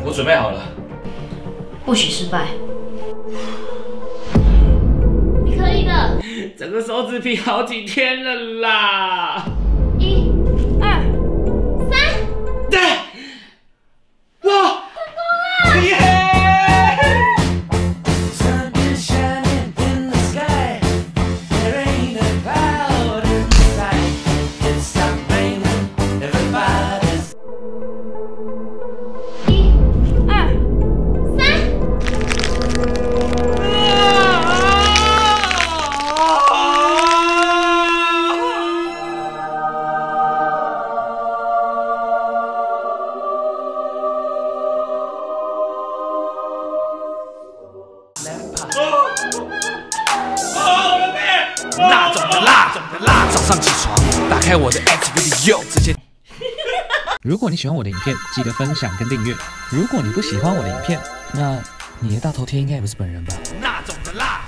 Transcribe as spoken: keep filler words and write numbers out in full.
我准备好了。 不许失败。你可以的。 整个手指皮好几天了啦。 一、二、三。 对。哇！成功了！耶！ 那种的辣，种的辣。早上起床，打开我的 X video， 直接。 如果你喜欢我的影片，记得分享跟订阅。如果你不喜欢我的影片，那你的大头贴应该也不是本人吧？ 那种的辣。